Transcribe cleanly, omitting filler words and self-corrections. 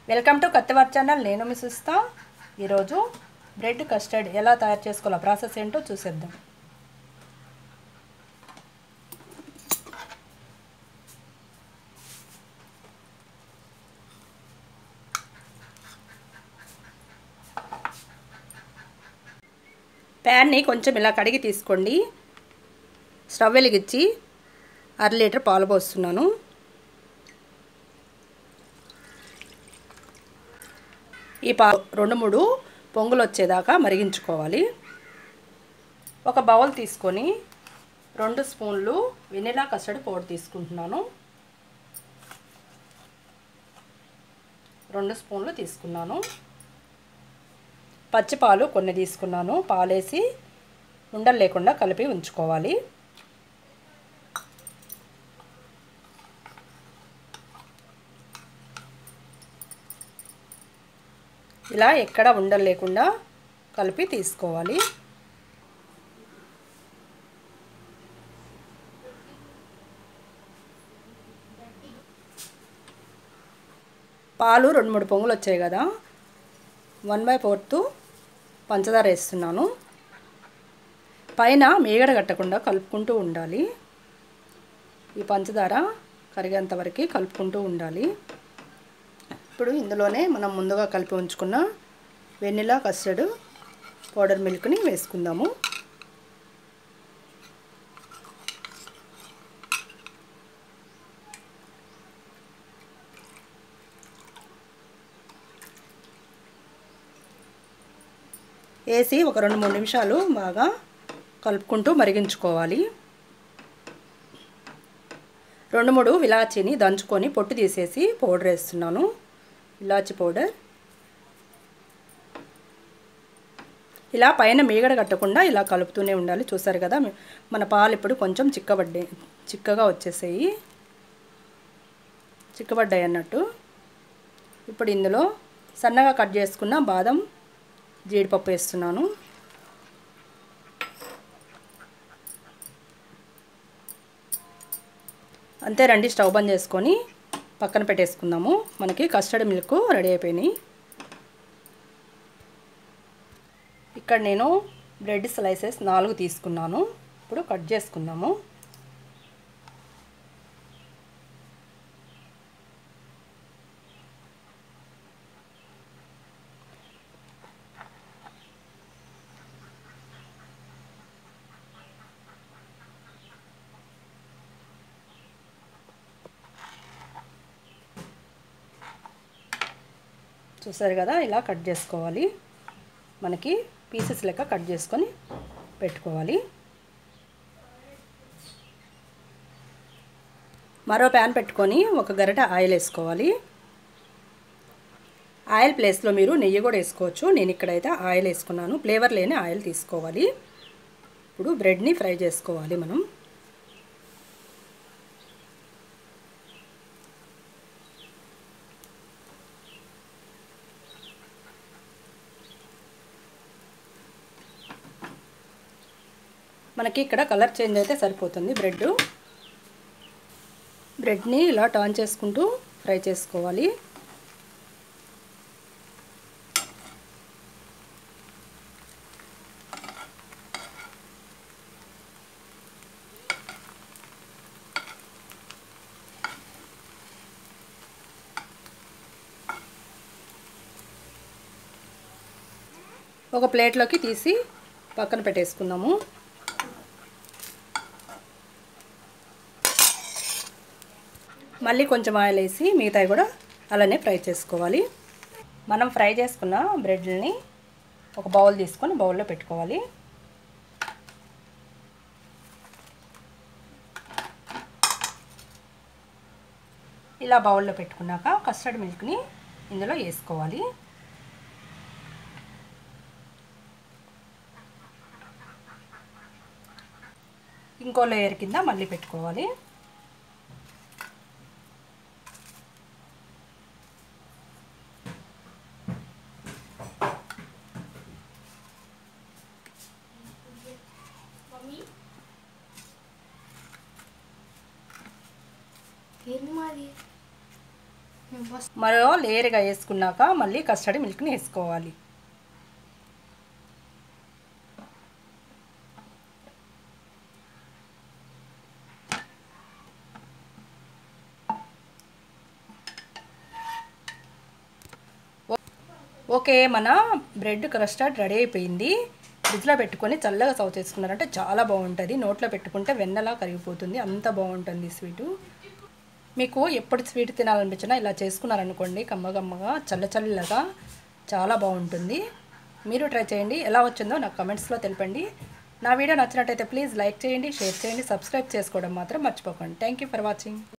Welcome to కత్తివార్ channel. నేను మీ సుస్తా. ఈరోజు bread custard ఎలా తయారు చేసుకోవాలో ప్రాసెస్ ఏంటో చూసేద్దాం. ప్యాన్ని కొంచెం ఇలా కడిగి తీసుకోండి. స్టవ్ వెలిగించి 1/2 లీటర్ పాలు పోస్తున్నాను. ఈ పాలు 2-3 పొంగులు వచ్చేదాకా మరిగించుకోవాలి. ఒక బౌల్ తీసుకొని 2 స్పూన్లు వెనిలా కస్టర్డ్ పౌడర్ తీసుకుంటున్నాను. 2 స్పూన్లు తీసుకున్నాను. పచ్చిపాలు కొన్ని తీసుకున్నాను. పాలేసి ఉండలు లేకుండా కలిపి ఉంచుకోవాలి. ఇలా ఎక్కడ ఉండలు లేకుండా కలిపి తీసుకోవాలి. పాలు 2-3 పొంగులు వచ్చాయి కదా, 1/4 పంచదార వేస్తున్నాను. పైన మీగడ కట్టకుండా కలుపుకుంటూ ఉండాలి. ఈ పంచదార కరిగేంత వరకు కలుపుకుంటూ ఉండాలి. ఇప్పుడు ఇందులోనే మనం ముందుగా కలిపి ఉంచుకున్న వెనిలా కస్టర్డ్ పౌడర్ మిల్క్ని వేసుకుందాము. వేసి ఒక 2-3 నిమిషాలు బాగా కలుపుకుంటూ మరిగించుకోవాలి. 2-3 ఇలాచీని దంచుకొని పొట్టు తీసేసి పౌడర్ వేస్తున్నాను. ఇలాచీ పౌడర్. ఇలా పైన మీగడ కట్టకుండా ఇలా కలుపుతూనే ఉండాలి. చూసారు కదా, మన పాలు ఇప్పుడు కొంచెం చిక్కగా వచ్చేసాయి, చిక్కబడ్డాయి అన్నట్టు. ఇప్పుడు ఇందులో సన్నగా కట్ చేసుకున్న బాదం, జీడిపప్పు వేస్తున్నాను. అంతే రండి, స్టవ్ బంద్ చేసుకొని పక్కన పెట్టేసుకుందాము. మనకి కస్టర్డ్ మిల్క్ రెడీ అయిపోయినాయి. ఇక్కడ నేను బ్రెడ్ స్లైసెస్ 4 తీసుకున్నాను. ఇప్పుడు కట్ చేసుకుందాము. చూసారు కదా, ఇలా కట్ చేసుకోవాలి. మనకి పీసెస్ లెక్క కట్ చేసుకొని పెట్టుకోవాలి. మరో ప్యాన్ పెట్టుకొని ఒక గరిట ఆయిల్ వేసుకోవాలి. ఆయిల్ ప్లేస్లో మీరు నెయ్యి కూడా వేసుకోవచ్చు. నేను ఇక్కడైతే ఆయిల్ వేసుకున్నాను. ఫ్లేవర్ లేని ఆయిల్ తీసుకోవాలి. ఇప్పుడు బ్రెడ్ని ఫ్రై చేసుకోవాలి మనం. మనకి ఇక్కడ కలర్ చేంజ్ అయితే సరిపోతుంది. బ్రెడ్ని ఇలా టర్న్ చేసుకుంటూ ఫ్రై చేసుకోవాలి. ఒక ప్లేట్లోకి తీసి పక్కన పెట్టేసుకుందాము. మళ్ళీ కొంచెం ఆయిల్ వేసి మిగతాయి కూడా అలానే ఫ్రై చేసుకోవాలి. మనం ఫ్రై చేసుకున్న బ్రెడ్ని ఒక బౌల్ తీసుకొని బౌల్లో పెట్టుకోవాలి. ఇలా బౌల్లో పెట్టుకున్నాక కస్టర్డ్ మిల్క్ని ఇందులో వేసుకోవాలి. ఇంకో లేయర్ కింద మళ్ళీ పెట్టుకోవాలి. మరో లేయర్గా వేసుకున్నాక మళ్ళీ కస్టర్డ్ మిల్క్ని వేసుకోవాలి. ఓకే, మన బ్రెడ్ కస్టర్డ్ రెడీ అయిపోయింది. ఫ్రిడ్జ్లో పెట్టుకొని చల్లగా సర్వ్ చేసుకున్నారంటే చాలా బాగుంటుంది. నోట్లో పెట్టుకుంటే వెన్నలా కరిగిపోతుంది, అంత బాగుంటుంది స్వీటు. మీకు ఎప్పుడు స్వీట్ తినాలనిపించినా ఇలా చేసుకున్నారనుకోండి, కమ్మగా చల్లగా చాలా బాగుంటుంది. మీరు ట్రై చేయండి. ఎలా వచ్చిందో నాకు కమెంట్స్లో తెలపండి. నా వీడియో నచ్చినట్టయితే ప్లీజ్ లైక్ చేయండి, షేర్ చేయండి, సబ్స్క్రైబ్ చేసుకోవడం మాత్రం మర్చిపోకండి. Thank you for watching.